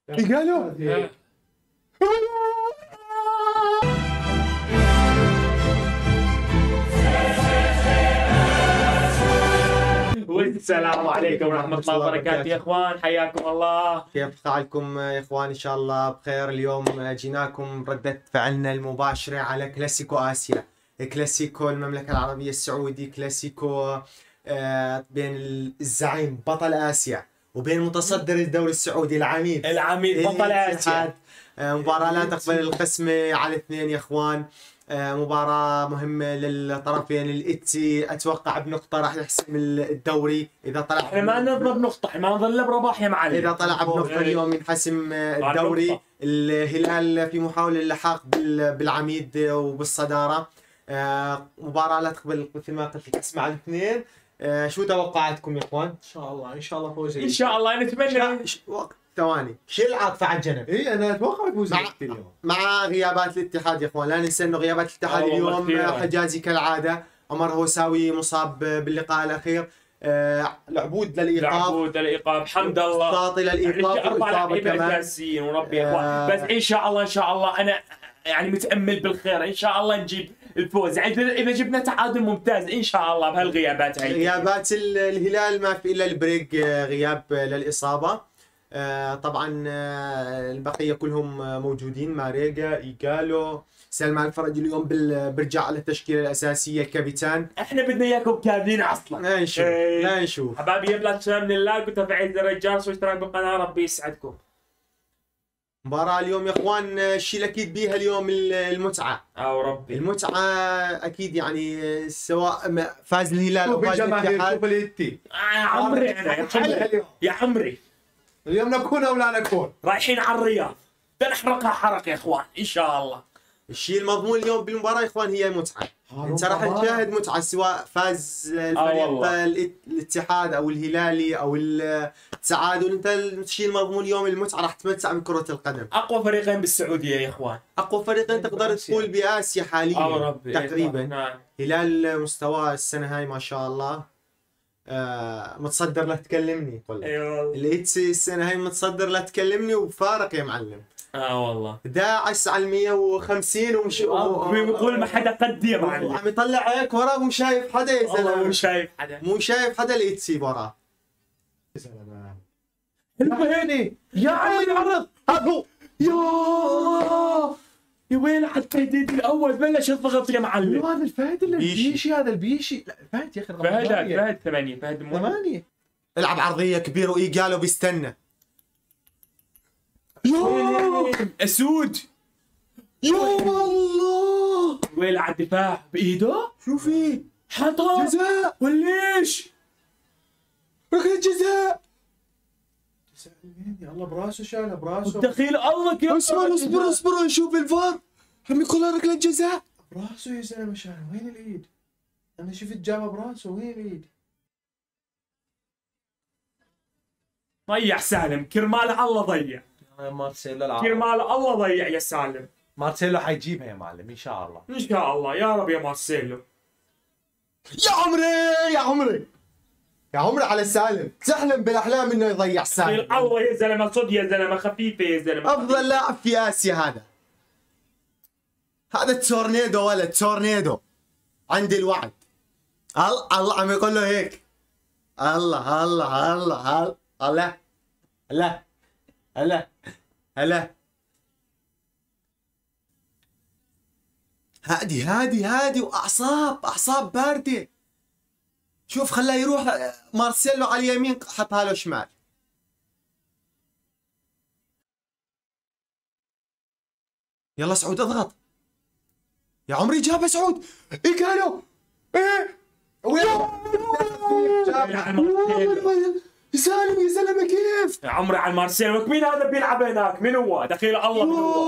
قالوا والسلام عليكم ورحمة الله وبركاته يا اخوان، حياكم الله. كيف حالكم يا اخوان؟ ان شاء الله بخير. اليوم جيناكم ردة فعلنا المباشرة على كلاسيكو اسيا، كلاسيكو المملكة العربية السعودي، كلاسيكو بين الزعيم بطل اسيا وبين متصدر الدوري السعودي العميد بطل اسيا. مباراة لا تقبل القسمة على الاثنين يا اخوان. مباراة مهمة للطرفين. الاتي اتوقع بنقطة راح يحسم الدوري اذا طلع. احنا ما نضرب نقطة، احنا ما نظل برباح يا معلم. اذا طلع بنقطة اليوم ينحسم الدوري. الهلال في محاولة للحاق بالعميد وبالصدارة. مباراة لا تقبل مثل ما قلت القسمة على الاثنين. شو توقعاتكم يا اخوان؟ ان شاء الله فوز. ان شاء الله نتمنى. ثواني، شيل العاطفة على الجنب. انا اتوقع يفوز اليوم مع غيابات الاتحاد يا اخوان. لا ننسى انه غيابات الاتحاد اليوم حجازي كالعاده، عمر هوساوي مصاب باللقاء الاخير، العبود للايقاف حمد الله، ساطي للايقاف، 4 لاعبين اساسيين وربي يا اخوان. بس ان شاء الله انا يعني متامل بالخير، ان شاء الله نجيب الفوز. يعني اذا جبنا تعادل ممتاز ان شاء الله بهالغيابات هاي. غيابات الهلال ما في الا البريك غياب للاصابه. طبعا البقيه كلهم موجودين، ماريجا، ايجالو، سلمان الفرج اليوم برجع على التشكيله الاساسيه الكابيتان. احنا بدنا اياكم كاملين اصلا. لا نشوف حبايبي، يبلا تشترك من اللايك وتفعيل زر الجرس واشتراك بالقناه، ربي يسعدكم. مباراة اليوم يا اخوان الشيء الاكيد بيها اليوم المتعة. ربي المتعة اكيد، يعني سواء فاز الهلال او فاز الاتحاد. يا عمري يا عمري اليوم نكون او لا نكون رايحين على الرياض، بنحرقها حرق يا اخوان ان شاء الله. الشيء المضمون اليوم بالمباراة يا اخوان هي المتعة. انت راح تشاهد متعة سواء فاز الفريق الاتحاد او الهلالي او التعادل. انت الشيء المضمون اليوم المتعة، راح تتمتع بكرة القدم. اقوى فريقين بالسعودية يا اخوان، اقوى فريقين تقدر تقول باسيا حاليا تقريبا. هلال مستواه السنة هاي ما شاء الله متصدر، لا تكلمني. ايوه الاتسي السنة هاي متصدر، لا تكلمني، وفارق يا معلم. والله داعس على 150 ومش بيقول ما حدا قد يا معلم. عم يطلع هيك وراه مو شايف حدا يا زلمه. مو شايف حدا الاتسي وراه. يا زلمه المهني يا عمي العرض هذا. يا وين على التهديد الاول بلش الضغط يا معلم. هذا الفهد البيشي، هذا البيشي. لا الفهد يا اخي، فهد 8 فهد 8. العب عرضيه كبيره وايجالو بيستنى. اسود يا الله، وين على الدفاع بايده. شو في؟ حطها جزاء وليش؟ ركله جزاء. يا الله براسه، شالها براسه. دخيل الله كيف. اصبر نشوف الفار. عم يقول ركله جزاء. براسه يا زلمه، شالها. وين الايد؟ انا شفت جابها براسه، وين الايد؟ ضيع سالم، كرمال الله ضيع. مارسيلو العرب، كرمال الله ضيع يا سالم. مارسيلو حيجيبها يا معلم ان شاء الله. ان شاء الله يا رب يا مارسيلو. يا عمري على سالم، تحلم بالاحلام انه يضيع سالم. الله يا زلمه، صد يا زلمه، خفيفه يا زلمه. افضل لاعب في اسيا هذا تورنيدو، ولد تورنيدو. عندي الوعد. الله عم يقول له هيك. الله الله الله الله الله الله الله الله. هادي واعصاب بارده. شوف خلاه يروح مارسيلو على اليمين، حطها له شمال. يلا سعود اضغط يا عمري. جابها سعود. قالوا ايه سالم يا زلمه كيف؟ يا عمري على المارسيلو. مين هذا بيلعب هناك؟ من هو؟ دخيل الله.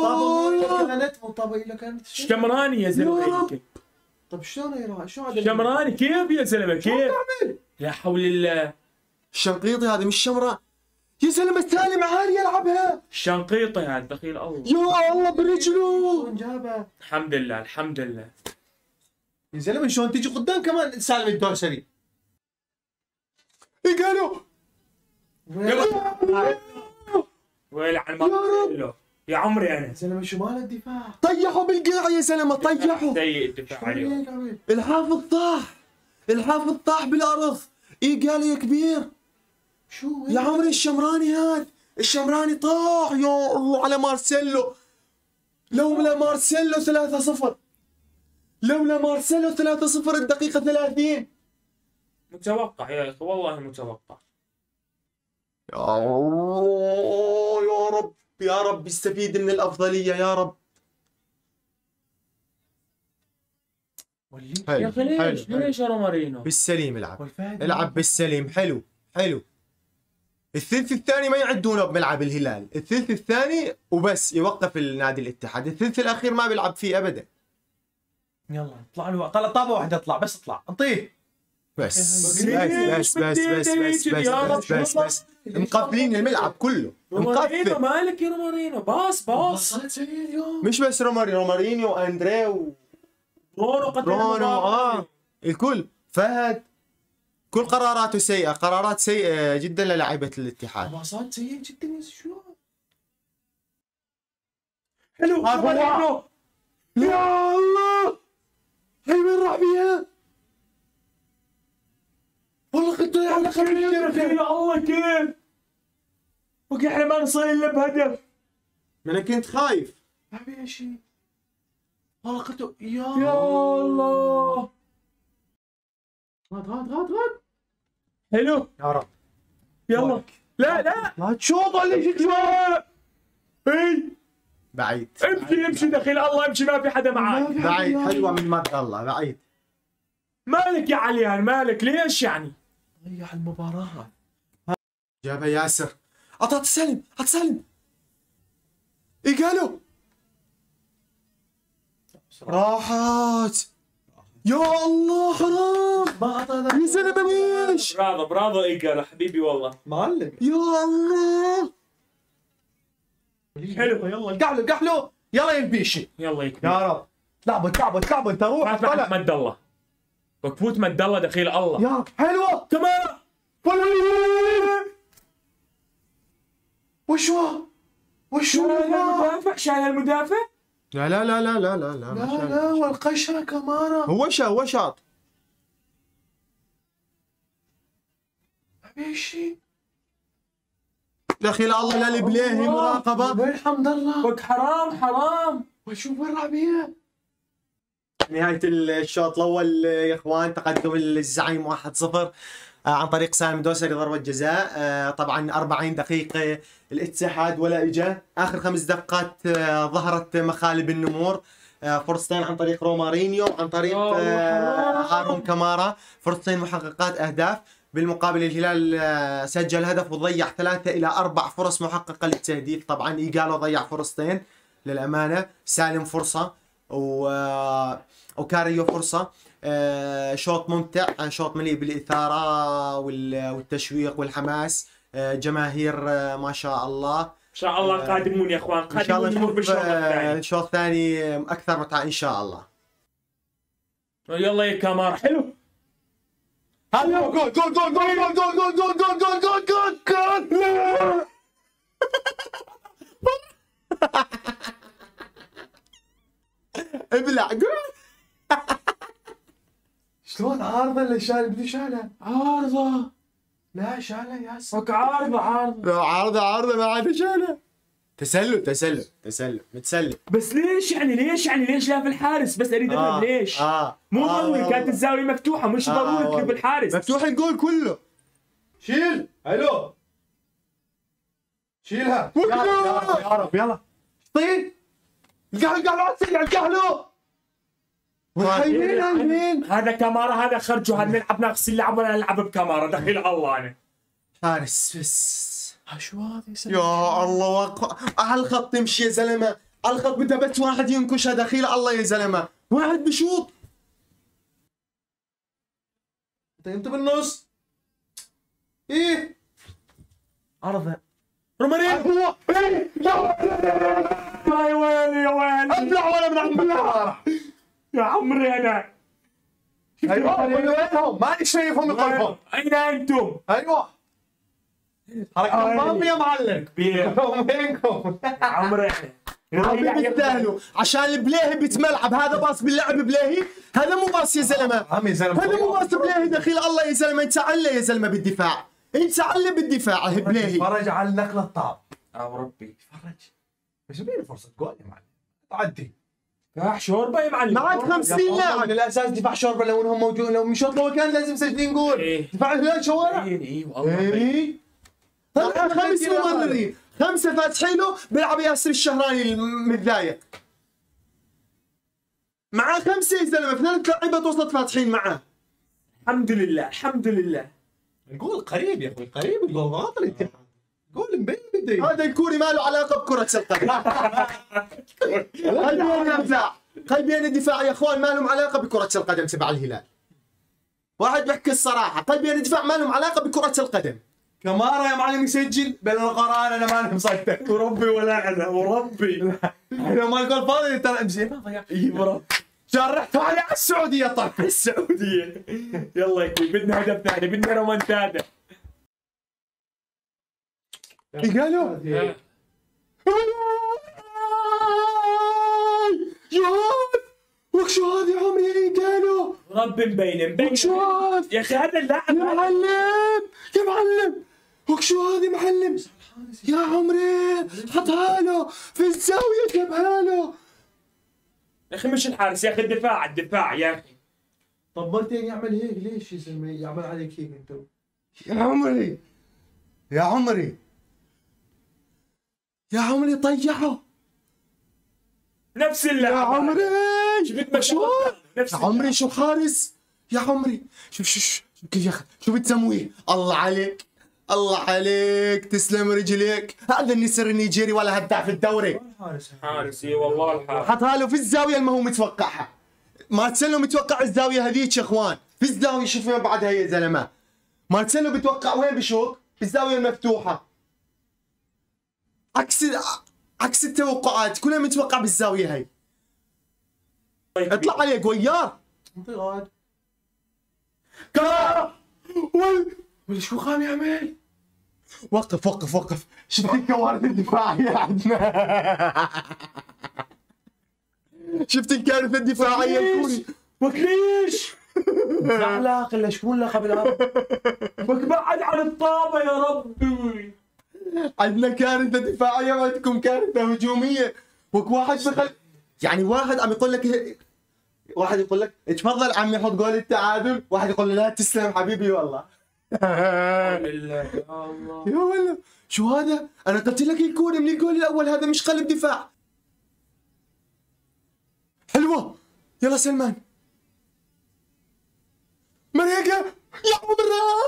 كانت شمراني يا زلمه. طب شلون يروح؟ شو شمراني كيف يا زلمه كيف؟ لا حول الله. الشنقيطي هذا مش شمران يا زلمه. سالم عالي يلعبها. الشنقيطي هذا دخيل الله. يا الله برجله جابها. الحمد لله الحمد لله يا زلمه. شلون تيجي قدام كمان سالم الدوسري. قالوا ويلي عن مارسيلو يا عمري انا. يا زلمه شو مال الدفاع؟ طيحوا بالقاع يا زلمه، طيحوا. سيء الدفاع عليهم. هيك عمل. الحافظ طاح، الحافظ طاح بالارض. ايه قال يا كبير شو يا عمري الشمراني هاد، الشمراني طاح يا الله على مارسيلو. لولا مارسيلو 3-0، لولا مارسيلو 3-0 الدقيقة 30. متوقع يا اخي والله متوقع. يا الله يا رب، يا رب يستفيد من الأفضلية يا رب. وليد يا اخي ليش يا رومارينو؟ بالسليم العب، والفهد العب بالسليم. حلو حلو. الثلث الثاني ما يعدونه بملعب الهلال، الثلث الثاني وبس يوقف النادي الاتحاد، الثلث الأخير ما بيلعب فيه أبدا. يلا اطلع له، طابه واحده اطلع، بس اطلع انطيه. بس بس مقفلين الملعب كله، رومارينو مقفل. مالك يا رومارينو؟ باص صارت سيء اليوم. مش بس رومارينيو واندريه برونو الكل. فهد كل قراراته سيئة، قرارات سيئة جدا للاعيبة الاتحاد. باصات سيء جدا يا شو. حلو رومارينو. يا الله هي وين راح بيها؟ والله كنت على يا الله كيف وكي احنا ما نصير الا بهدف. انا كنت خايف. ما في شيء والله قلت يا الله. غاد حلو يا رب يلا. لا لا تشوط اللي جيت اي بعيد. امشي دخيل الله امشي، ما في حدا معك. بعيد حلوة من مد الله، بعيد. مالك يا عليان مالك ليش يعني؟ ضيع المباراة. جابها ياسر، عطى تسلم، تسلم. ايه قالوا؟ راحت. يا الله حرام. ما اعطى يا زلمه ليش؟ برافو ايجار حبيبي والله. معلم. يا الله. حلو يلا القح له يلا يا البيشي. يلا يكفي. يا رب تلعبوا انت روح طلع مد الله. وكفوت مد الله دخيل الله. يا حلوه كمان. وشو المدافع شايل المدافع. لا لا لا لا لا لا لا لا والقشره كمارة. هو شاط. بيشي دخيل الله لا البليهي مراقبه. وين حمد الله؟ وك حرام. وشوف وين رابيه. نهاية الشوط الأول يا إخوان، تقدم الزعيم 1-0 عن طريق سالم دوسري ضربة جزاء. طبعا 40 دقيقة الاتحاد ولا إجا. آخر 5 دقات ظهرت مخالب النمور، فرصتين عن طريق رومارينيو، عن طريق هارون كمارا، فرصتين محققات أهداف. بالمقابل الهلال سجل هدف وضيع 3 إلى 4 فرص محققة للتهديف. طبعا إيجالو ضيع فرصتين للأمانة، سالم فرصة وكاريو فرصة. شوط ممتع، شوط مليء بالإثارة والتشويق والحماس. جماهير ما شاء الله. ان شاء الله قادمون يا اخوان، ان شاء الله قادمون بالشوط الثاني. الشوط الثاني اكثر متعة ان شاء الله. يلا يا كامار. حلو هلا جول ابلع جول. شلون عارضه اللي شال بدي شالها. عارضة. لا شالها ياسر. وك عارضة ما عاد شاله. تسلل متسلل. بس ليش ليش لا في الحارس؟ بس اريد افهم ليش. مو ضروري، كانت الزاوية مفتوحة، مش ضروري تجيب الحارس. مفتوح الجول كله. شيل حلو شيلها يا رب يلا طيب. القح له وين هذا كامارا، هذا خرجوا، هذا نلعب ناقص اللعب ولا نلعب بكامارا دخيل الله. انا حارس بس. شو هذا يا الله على الخط تمشي يا زلمه، على الخط بدها بس واحد ينكشها دخيل الله يا زلمه، واحد بشوط. انت بالنص. ايه عرضه رومارينو. يا ويلي ابلع ولا ابلع يا عمري انا. ايوه وينهم؟ ماني شايفهم يقربون. اين انتم؟ ايوه حركة مافيا يا معلم كبير وينكم؟ عمري عمي بيستاهلوا عشان البليهي بتملعب. هذا باص باللعب بليهي، هذا مو باص يا زلمه، عمي زلمه هذا مو باص بليهي. دخيل الله يا زلمه، انت علّه يا زلمه بالدفاع، انت علّه بالدفاع بليهي. فرج على النقله الطاب. ربي فرج بس بيني فرصه جول يا معلم تعدي. فاح شوربه يا معلم. معك 50 لاعب من الاساس دفاع شوربه لو انهم موجودين، لو مشوط لو كان لازم مسجلين جول. إيه. دفاع الهلال شوارع. اي والله. اي طلع 5 ممررين، 5 فاتحينه بيلعب ياسر الشهراني المتضايق. معاه 5 يا زلمه، 3 لعيبه وسط فاتحين معاه. الحمد لله الحمد لله. الجول قريب يا اخوي، قريب الجول غلط الاتحاد. جول مبين بدي. هذا الكوري ما له علاقه بكره القدم. قلبين الدفاع، قلبين الدفاع يا اخوان ما لهم علاقه بكره القدم تبع الهلال. واحد بحكي الصراحه، قلبين الدفاع ما لهم علاقه بكره القدم. كمارا يا معلم يسجل بين القران انا ما مصدق. وربي ولا انا وربي. احنا ما الجول فاضي ترى امزي ما ضيع. اي وربي. جرحتوا على السعوديه طبعا. السعوديه. يلا يا اخوي بدنا هدف ثاني، بدنا رومنتادا. قالوا جهاد وشو هذا يا عمري قالوا رب مبين وشو هذا يا اخي هذا اللاعب يا معلم يا معلم وشو هذا معلم يا عمري حطها له في الزاويه جابها له يا اخي مش الحارس يا اخي الدفاع يا اخي. طب مرتين يعمل هيك ليش يا زلمه يعمل عليك هيك انت؟ يا عمري يا عمري يا عمري طيحه نفس يا اللاعب. عمري بدك شو نفس يا عمري شو حارس يا عمري شوف كيف يا اخي شو بتسويه الله عليك الله عليك تسلم رجليك هذا النسر النيجيري ولا هداف الدوري حارس اي والله الحارس. حطها له في الزاويه اللي ما هو متوقعها مارسيلو متوقع الزاويه هذيك يا اخوان في الزاويه شوف وين بعدها يا زلمه مارسيلو بتوقع وين بشوط بالزاويه المفتوحه عكس التوقعات كلها متوقع بالزاويه هاي اطلع عليك وياه انطراد كا ولا شو قام يعمل؟ وقف شفت الكوارث الدفاعيه عندنا شفت الكارثه الدفاعيه الكوري وكليش زعلاق الا شكون لقب الارض؟ بعد عن الطابه يا ربي. عندنا كارثه دفاعيه وعندكم كارثه هجوميه واحد بخل يعني واحد عم يقول لك واحد يقول لك تفضل عمي حط جول التعادل واحد يقول له لا تسلم حبيبي والله بالله يا الله. يا ولا شو هذا انا قلت لك الكوري من الجول الاول هذا مش قلب دفاع حلوه يلا سلمان مريقه يا عمره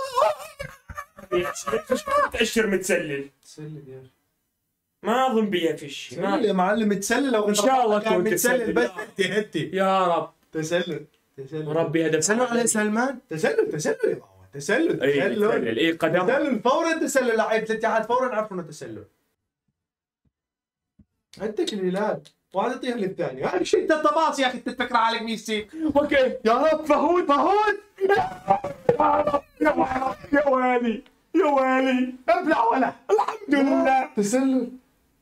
تأشر متسلل تسلل يا اخي ما اظن بيها فيش. تسلل يا معلم تسلل لو إن شاء الله تكون متسلل بس تسلل. هدي يا رب تسلل ربي هدف. سلم عليه سلمان تسلل يا بابا تسلل اي تسلل اي قدم. تسلل فورا تسلل لعيبه الاتحاد فورا عرفوا انه تسلل عندك الهلال واحد يطيح للثاني هذا شيء انت طباص يا اخي انت تفكر عليك ميسي اوكي يا رب فهود يا ويلي يا ويلي ابلع ولا الحمد لله. تسلل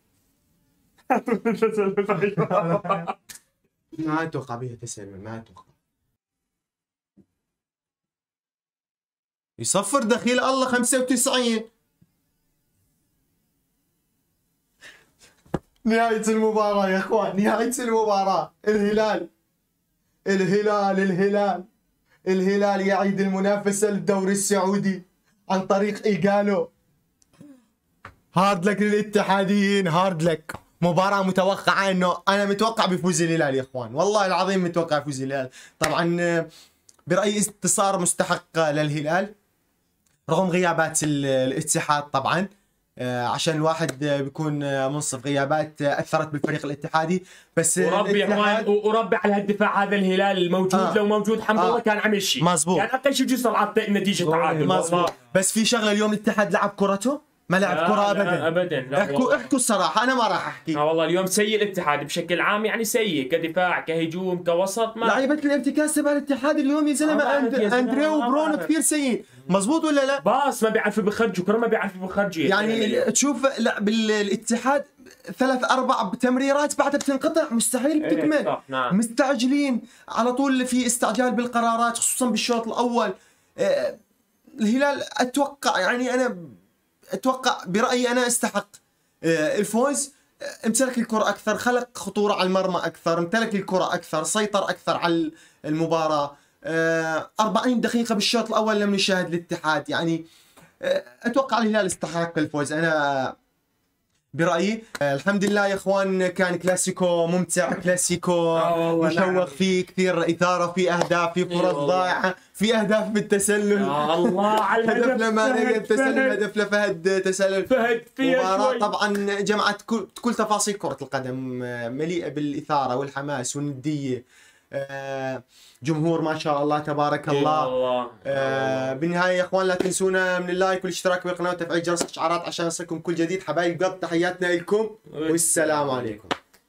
ما اتوقع بيها تسلل ما اتوقع يصفر دخيل الله 95 نهاية المباراة يا اخوان نهاية المباراة الهلال يعيد المنافسة للدوري السعودي عن طريق إيجالو هارد لك للاتحاديين هارد لك مباراة متوقعة انه انا متوقع بفوز الهلال يا اخوان والله العظيم متوقع بفوز الهلال طبعا برأيي انتصار مستحق للهلال رغم غيابات الاتحاد طبعا عشان الواحد بيكون منصف غيابات اثرت بالفريق الاتحادي بس وربي يا اخوان وربي على هالدفاع هذا الهلال الموجود لو موجود حمد الله كان عمل شيء مزبوط كان اقل شيء يوصل على نتيجه تعادل مزبوط بس في شغله اليوم الاتحاد لعب كرته ما لعب كره لا ابدا. لا احكوا الصراحه، انا ما راح احكي. والله اليوم سيء الاتحاد بشكل عام، يعني سيء كدفاع كهجوم كوسط. ما لعيبه الارتكاز تبع الاتحاد اليوم يا زلمه اندري وبرونو كثير سيء، مزبوط ولا لا؟ باص ما بيعرفوا بيخرجوا كره، ما بيعرفوا بيخرجوا يعني تشوف لا بالاتحاد 3-4 تمريرات بعدها بتنقطع، مستحيل بتكمل. نعم. مستعجلين على طول، في استعجال بالقرارات خصوصا بالشوط الاول. الهلال اتوقع، يعني انا اتوقع برايي انا استحق الفوز. امتلك الكره اكثر، خلق خطوره على المرمى اكثر، امتلك الكره اكثر، سيطر اكثر على المباراه. 40 دقيقه بالشوط الاول لم نشاهد الاتحاد، يعني اتوقع الهلال استحق الفوز انا برأيي. الحمد لله يا اخوان، كان كلاسيكو ممتع، كلاسيكو مشوق، فيه كثير إثارة، في أهداف، في فرص ضائعة، في أهداف بالتسلل. الله على هدف لما تسلل، هدف لفهد تسلل. فهد مباراة طبعا جمعت كل تفاصيل كرة القدم، مليئة بالإثارة والحماس والندية. جمهور ما شاء الله تبارك الله. بالنهايه يا اخوان لا تنسونا من اللايك والاشتراك بالقناه وتفعيل جرس الاشعارات عشان يصلكم كل جديد. حبايب قلب، تحياتنا لكم والسلام عليكم.